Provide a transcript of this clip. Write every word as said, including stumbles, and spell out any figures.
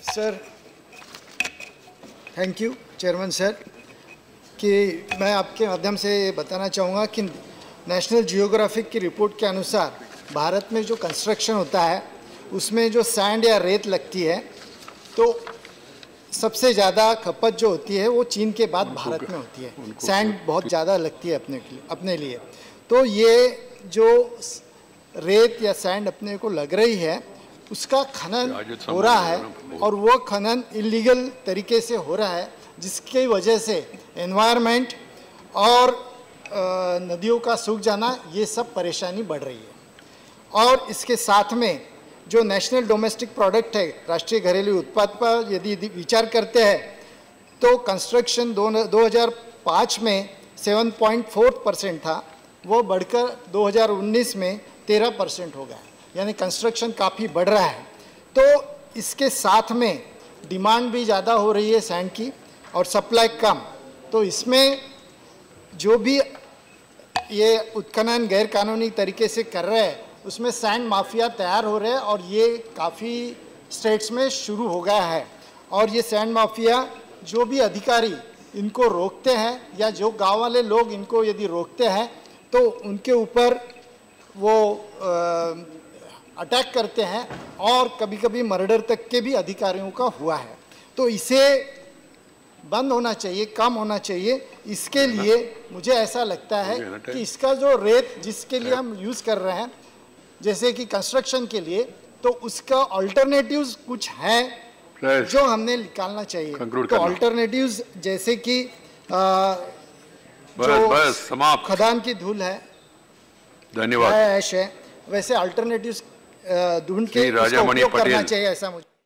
Sir, thank you chairman sir, कि मैं आपके माध्यम से बताना चाहूँगा कि नेशनल जियोग्राफिक की रिपोर्ट के अनुसार भारत में जो कंस्ट्रक्शन होता है उसमें जो सैंड या रेत लगती है तो सबसे ज़्यादा खपत जो होती है वो चीन के बाद भारत में होती है। सैंड बहुत ज़्यादा लगती है अपने के लिए अपने लिए तो ये जो रेत या सैंड अपने को लग रही है उसका खनन हो रहा है और वो खनन इलीगल तरीके से हो रहा है, जिसकी वजह से एनवायरनमेंट और नदियों का सूख जाना ये सब परेशानी बढ़ रही है। और इसके साथ में जो नेशनल डोमेस्टिक प्रोडक्ट है, राष्ट्रीय घरेलू उत्पाद पर यदि विचार करते हैं तो कंस्ट्रक्शन दो हज़ार पाँच में सात पॉइंट चार परसेंट था, वो बढ़कर दो हज़ार उन्नीस में तेरह परसेंट हो गया, यानी कंस्ट्रक्शन काफ़ी बढ़ रहा है। तो इसके साथ में डिमांड भी ज़्यादा हो रही है सैंड की और सप्लाई कम, तो इसमें जो भी ये उत्खनन गैर कानूनी तरीके से कर रहे हैं उसमें सैंड माफिया तैयार हो रहे हैं और ये काफ़ी स्टेट्स में शुरू हो गया है। और ये सैंड माफिया जो भी अधिकारी इनको रोकते हैं या जो गांव वाले लोग इनको यदि रोकते हैं तो उनके ऊपर वो अटैक करते हैं और कभी कभी मर्डर तक के भी अधिकारियों का हुआ है। तो इसे बंद होना चाहिए, कम होना चाहिए। इसके लिए मुझे ऐसा लगता है कि इसका जो रेत जिसके लिए हम यूज़ कर रहे हैं जैसे कि कंस्ट्रक्शन के लिए, तो उसका अल्टरनेटिव्स कुछ हैं जो हमने निकालना चाहिए। तो अल्टरनेटिव्स जैसे कि जो खदान की धूल है, धन्यवाद, ऐश है, वैसे अल्टरनेटिव्स ढूंढ के उसका उपयोग करना चाहिए, ऐसा मुझे